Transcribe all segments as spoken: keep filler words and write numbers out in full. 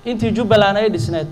intii Jubbaland ay dhisneed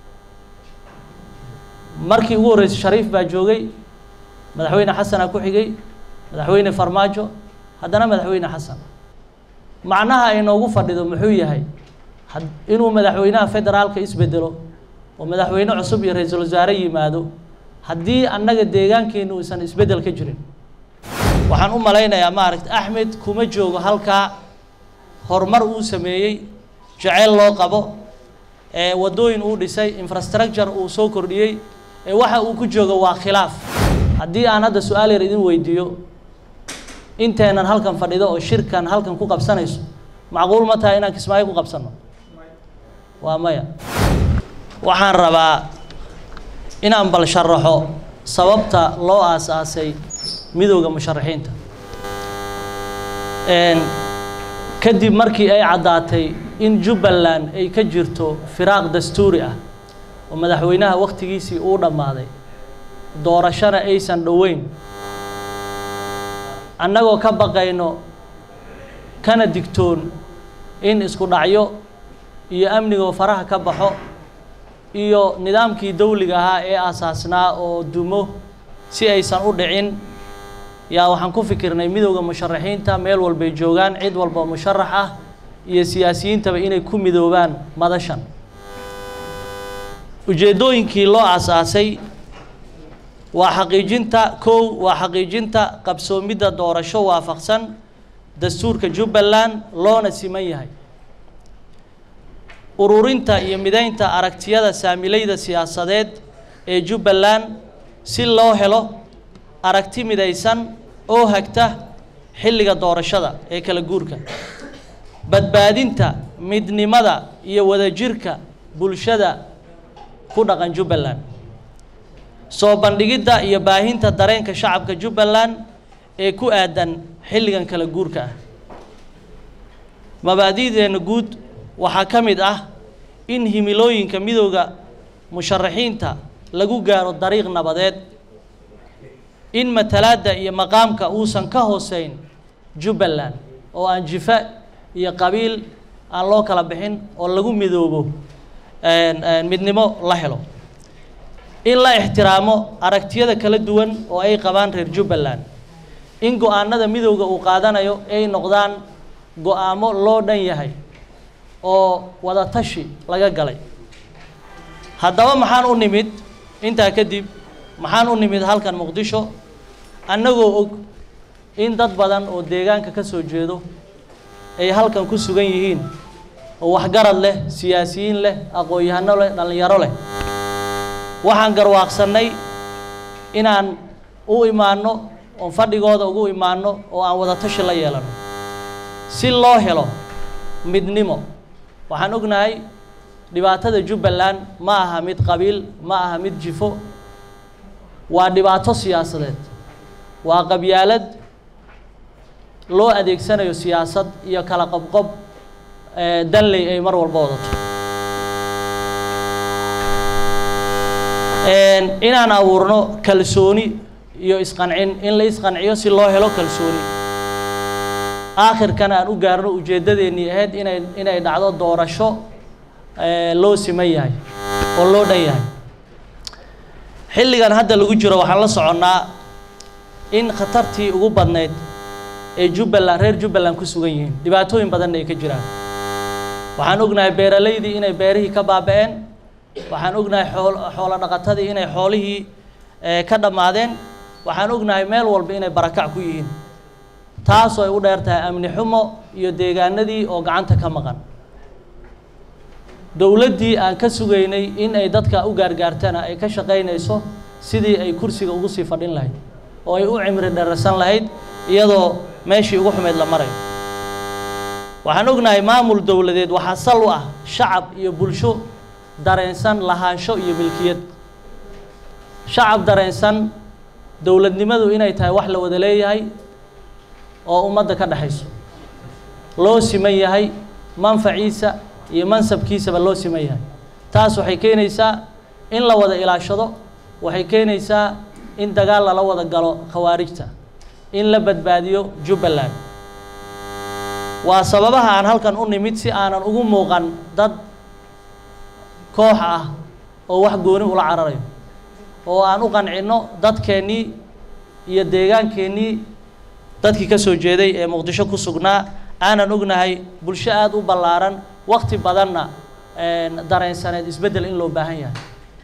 markii ugu horeysay Shariif baa joogay madaxweyne Xasan ku xigay madaxweyne Farmaajo haddana madaxweyne Xasan macnaha ay noogu fadhido muxuu yahay inuu madaxweynaha federaalka isbedelo oo madaxweyne cusub iyo ra'iisul wasaare yimaado haddii annaga deegaankeenu isan isbedel ka jirin waxaan u malaynayaa maaragtay Axmed kuma joogo halka horumar uu sameeyay jacayl loo qabo ee wadooyin uu dhisay infrastructure uu soo kordhiyay ee waxa uu ku joogo waa khilaaf haddii aan hadda su'aal yar idin weydiiyo inteenan halkan fadhido oo shirkan halkan ku qabsanayso macquul ma tahay inaan Kismaayo ku qabsano waa maya waxaan rabaa inaan bal sharaxo sababta loo aasaasay midowga musharaxiinta een kadib markii ay cadaatay in Jubbaland ay ka jirto firaaq dastuuri ah oo madaxweynaha waqtigiisii uu dhamaaday doorashada aysan dhaweyn annagoo ka baqayno kana digtoon in isku dhacyo iyo amniga faraha ka baxo iyo nidaamkii dawliga ahaa ee asaasnaa oo dumo si aysan u dhicin yaa waxaan ku fikirnay midowga musharaxiinta meel walba joogan cid walba musharax ah iyo siyaasiyiintaba inay ku midoobaan madashan ujeedooyinkii loo asaasay waa xaqiijinta kow waa xaqiijinta qabsoomida doorasho waafaqsan dastuurka Jubbaland loona siman yahay ururinta iyo mideynta aragtiyada saamilayda siyaasadeed ee Jubbaland si loo helo aragti midaysan oo hagta xilliga doorashada ee kala guurka badbaadinta midnimada iyo wadajirka bulshada ku dhaqan Jubbaland soo bandhigida iyo baahinta dareenka shacabka Jubbaland ee ku aadan xilligan kala guurka ah mabaadi'deena guud waxaa ka mid ah in himilooyinka midowga musharaxiinta lagu gaaro dariiq nabadeed in matalaada iyo maqaamka uusan ka hooseyn Jubbaland oo aan jifa iyo qabiil aan loo kala bixin oo lagu midoobo een midnimo la helo in la ixtiraamo aragtiyada kala duwan oo ay qabaan reer Jubbaland in go'aanada midowga uu qaadanayo ay noqdaan go'aamo loo dhan yahay oo wada tashi laga galay haddaba maxaan u nimid inta kadib maxaan u nimid halkan Muqdisho annagoo og in dad badan oo deegaanka ka soo jeedo ay halkan ku sugan yihiin oo wax garad leh siyaasiyiin leh aqoon-yahano leh dhalinyaro leh waxaan garwaaqsanay inaan u imaano oo fadhigooda ugu imaano oo aan wada tashi la yeelano si loo helo midnimo waxaan ognahay dhibaatada Jubbaland ma aha mid qabiil ma aha mid jifo waa dhibaato siyaasadeed waa qabyaalad loo adeegsanayo siyaasad iyo kala qabqob ee danley ay mar walba wadato een inaan abuurno kalsooni iyo isqancin in la isqanciyo si loo helo kalsooni aakhirkan aan u gaarno ujeedadeennii ahayd inay inay dhacdo doorasho ee loo siman yahay oo loo dhan yahay xilligan hadda lagu jiro waxaan la soconnaa in khatartii ugu badneyd ee Jubbaland reer Jubbaland ku sugan yihiin dhibaatooyin badan ay ka jiraan waxaan ognahay beeraleydii inay beerihii ka baaba'een waxaan ognahay xoolo dhaqatadii inay xoolihii ka dhamaadeen waxaan ognahay meel walba inay barakac ku yihiin taas oo ay u dheertahay amni xumo iyo deegaanadii oo gacanta ka maqan dawladdii aan ka sugaynay in ay dadka u gaargaartana ay ka shaqaynayso sidii ay kursiga ugu sii fadhin lahayd oo ay u cimri dheersan lahayd iyadoo meeshii ugu xumeed la marayo waxaan ognahay maamul dawladeed waxa sal u ah shacab iyo bulsho dareensan lahaansho iyo milkiyad shacab dareensan dawladnimadu inay tahay wax la wada leeyahay oo ummadda ka dhaxayso loo siman yahay manfaciisa iyo mansabkiisaba loo siman yahay taas waxay keenaysaa in la wada ilaashado waxay keenaysaa in dagaal la wada galo khawaarijta in la badbaadiyo Jubbaland waa sababaha aan halkan u nimid si aanan ugu muuqan dad koox ah oo wax gooni ula cararayo oo aan u qancino dadkeennii iyo deegaankeenii dadkii ka soo jeeday ee Muqdisho ku sugnaa aanan ognahay bulsho aad u ballaaran waqti badanna dareensaneed isbedel in loo baahan yahay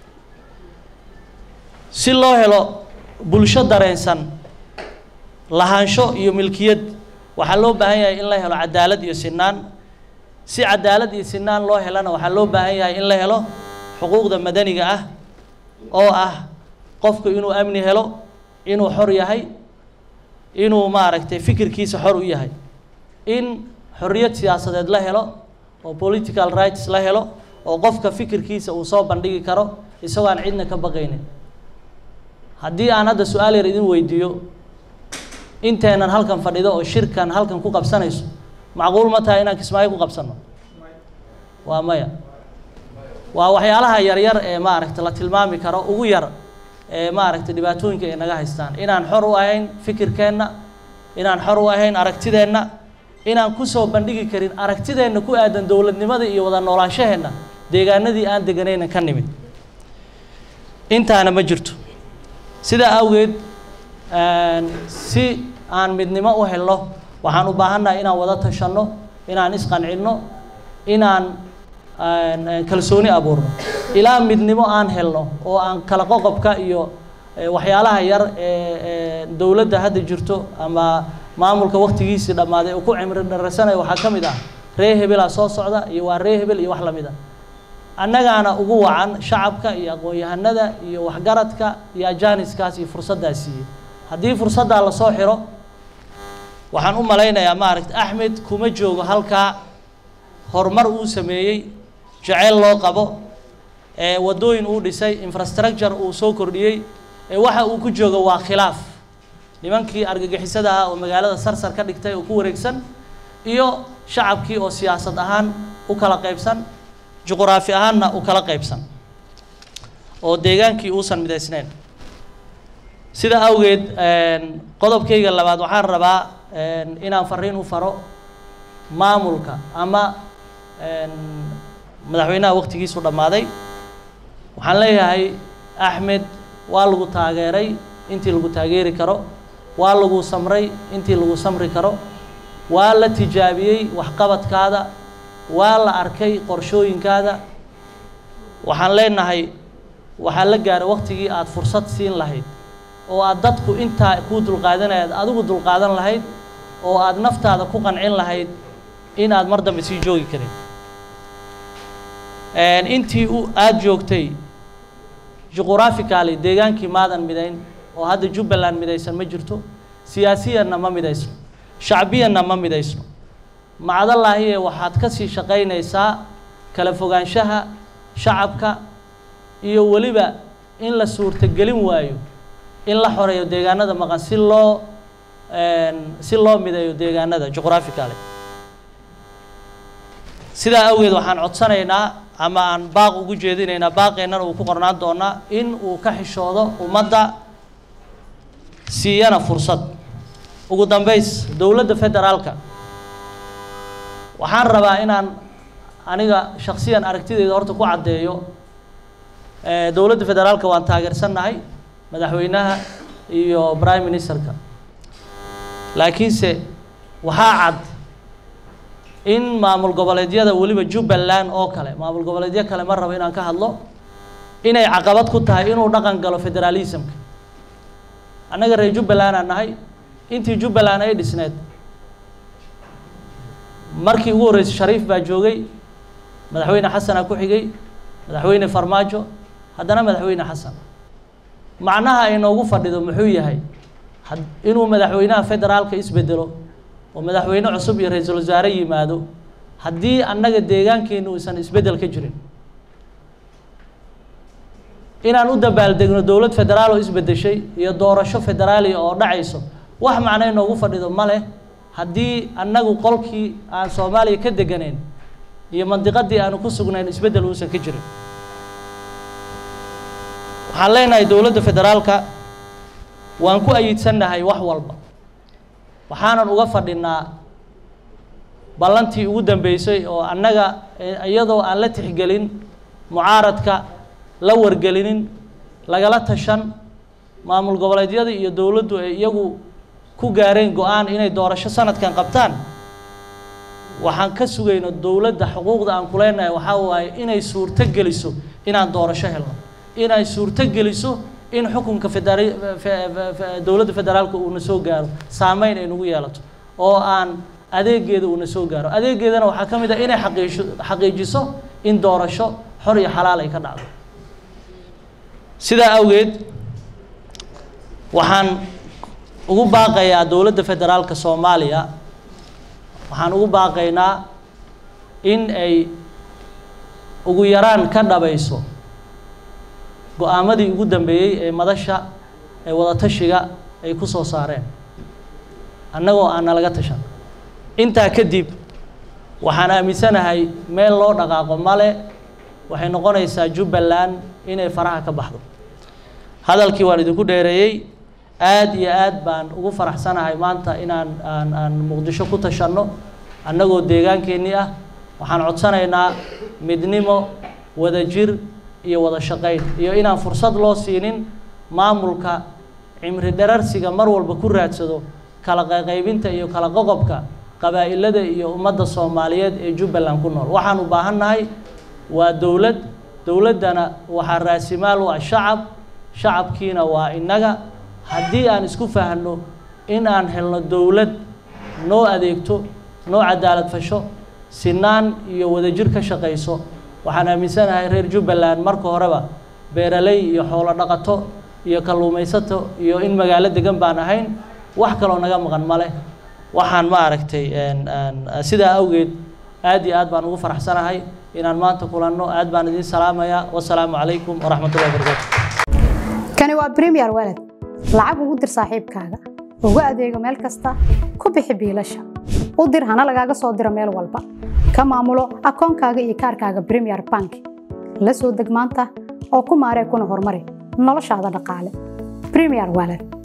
si loo helo bulsho dareensan lahaansho iyo milkiyad waxaa loo baahan yahay in la helo cadaalad iyo sinaan si cadaalad iyo sinaan loo helana waxaa loo baahan yahay in la helo xuquuqda madaniga ah oo ah qofku inuu amni helo inuu xor yahay inuu maaragtay fikirkiisa xor u yahay in xorriyad siyaasadeed la helo oo political rights la helo oo qofka fikirkiisa uu soo bandhigi karo isagoo aan cidna ka baqaynin haddii aan hadda su'aal yar idin weydiiyo inteenan halkan fadhido oo shirkan halkan ku qabsanayso macquul ma tahay inaan Kismaayo ku qabsano waa maya waa waxyaalaha yar yar ee maaragtay la tilmaami karo ugu yar ee maaragtay dhibaatooyinka ay naga haystaan inaan xor u ahayn fikirkeenna inaan xor u ahayn aragtideenna inaan ku soo bandhigi karin aragtideenna ku aadan dawladnimada iyo wada noolaanshaheena deegaanadii aan deganayna ka nimid intaana ma jirto sida awgeed si aan midnimo u helno waxaan u baahannahay inaan wada tashanno inaan isqancinno inaan kalsooni abuurno ilaa midnimo aan helno oo aan kala qoqobka iyo waxyaalaha yar ee dawladda hadda jirto ama maamulka waqtigiisii dhamaaday oo ku cimri dharasanayo waxaa ka mid ah ree hebel soo socda iyo waa ree hebel iyo wax la mid ah annagaana ugu wacan shacabka iyo aqoon-yahanada iyo waxgaradka iyo ajaaniskaas iyo fursaddaas siiyey haddii fursaddaa la soo xiro waxaan u malaynayaa maaragta Axmed kuma joogo halkaa horumar uu sameeyey jacayl loo qabo ee wadooyin uu dhisay infrastructure uu soo kordhiyey ee waxa uu ku joogo waa khilaaf nimankii argagixisada ah oo magaalada sarsar ka dhigtay oo ku wareegsan iyo shacabkii oo siyaasad ahaan u kala qaybsan juqraafi ahaanna u kala qaybsan oo deegaankii uusan midaysnayn sida awgeed qodobkayga labaad waxaan rabaa inaan fariin u faro maamulka ama madaxweynaha waqtigiisu dhamaaday waxaan leeyahay Axmed waa lagu taageeray intii lagu taageeri karo waa lagu samray intii lagu samri karo waa la tijaabiyey waxqabadkaada waa la arkay qorshooyinkaada waxaan leenahay waxaa la gaaray waqtigii aad fursad siin lahayd oo aad dadku intaa ku dulqaadanayad adigu dulqaadan lahayd oo aad naftaada ku qancin lahayd in aad mar dambe sii joogi karin intii aad joogtay juqraafikaali deegaankii maadan midayn oo hadda Jubbaland midaysan ma jirto siyaasiyanna ma midaysno shacbiyanna ma midaysno macdallaahi waxaad ka sii shaqaynaysaa kala fogaanshaha shacabka iyo waliba in la suurtagelin waayo in la xoreeyo deegaanada maqan si loo si loo midayo deegaanada juqraafikaali sidaa awgeed waxaan codsanaynaa ama aan baaq ugu jeedinaynaa baaqeenana uu ku qornaan doonaa in uu ka xishoodo ummadda siiyana fursad ugu dambays dawladda federaalka waxaan rabaa inaan aniga shakhsiyan aragtideeda horta ku caddeeyo dawladda federaalka waan taageersanahay madaxweynaha iyo prime ministerka laakiinse waxaa cad in maamul goboleedyada waliba Jubbaland oo kale maamul goboleedyo kale ma rabo inaan ka hadlo inay caqabad ku tahay inuu dhaqan galo federalismka annaga reer Jubbaland aan nahay intii Jubbaland ay dhisneed markii ugu horeysay Shariif baa joogay madaxweyne Xasan ku xigay madaxweyne Farmaajo haddana madaxweyne Xasan macnaha ay noogu fadhido muxuu yahay inuu madaxweynaha federaalka isbedelo oo madaxweyne cusub iyo ra'iisul wasaare yimaado haddii annaga deegaankeenu uusan isbedel ka jirin inaan u dabaaldegno dawlad federaal oo isbedeshay iyo doorasho federaali oo dhacayso wax macnay noogu fadhido male haddii annagu qolkii aan Soomaaliya ka deganeen iyo mandiqadii aanu ku sugnayn isbedel uusan ka jirin waxaan leenahay dawladda federaalka waan ku ayidsanahay wax walba waxaanan uga fadhinaa ballantii ugu dambeysay oo annaga iyadoo aan la tixgelin mucaaradka la wargelinin lagala tashan maamul goboleedyada iyo dawladdu ay iyagu ku gaareen go'aan inay doorasho sanadkan qabtaan waxaan ka sugayno dawladda xuquuqda aan ku leenahay waxa waaye inay suurto geliso inaan doorasho helno inay suurto geliso in xukunka federaal dawladda federaalka uu na soo gaaro saameyn ay nagu yeelato oo aan adeegeeda uu na soo gaaro adeegeedana waxa ka mid ah inay xaqiijiso xaqiijiso in doorasho xor iyo xalaal ay ka dhacdo sidaa awgeed waxaan ugu baaqayaa dawladda federaalka Soomaaliya waxaan ugu baaqaynaa in ay ugu yaraan ka dhabayso go'aamadii ugu dambeeyay ee madasha ee wada tashiga ay ku soo saareen annagoo aan laga tashan intaa kadib waxaan aaminsanahay meel loo dhaqaaqo male waxay noqonaysaa Jubbaland inay faraha ka baxdo hadalkii waan idinku dheereeyay aad iyo aad baan ugu faraxsanahay maanta inaan aan aan Muqdisho ku tashanno annagoo deegaankeenii ah waxaan codsanaynaa midnimo wadajir iyo wada shaqayn iyo inaan fursad loo siinin maamulka cimri dherarsiga mar walba ku raadsado kala qaybinta iyo kala qoqobka qabaa'ilada iyo ummadda Soomaaliyeed ee Jubbaland ku nool waxaan u baahannahay waa dawlad dawladana waxa raasimaal waa shacab shacabkiina waa inaga haddii aan isku fahanno in aan helno dawlad noo adeegto noo cadaalad fasho sinaan iyo wadajir ka shaqayso waxaan aaminsanahay reer Jubbaland marka horeba beeraley iyo xoolo dhaqato iyo kalluumaysato iyo in magaalo degan baan ahayn wax kale oo naga maqan male waxaan ma aragtay een sida awgeed aad iyo aad baan ugu faraxsanahay inaan maanta kulanno aad baan idin salaamayaa wassalaamu calaykum waraxmatullaahi wabarakaatuh kani waa Premier Wallet lacag ugu dir saaxiibkaaga ugu adeego meel kasta ku bixi biilasha u dir hana lagaaga soo diro meel walba ka maamulo akoonkaaga iyo kaarkaaga Premier Bank la soo deg maanta oo ku maaree kuna horumari noloshaada dhaqaale Premier Wallet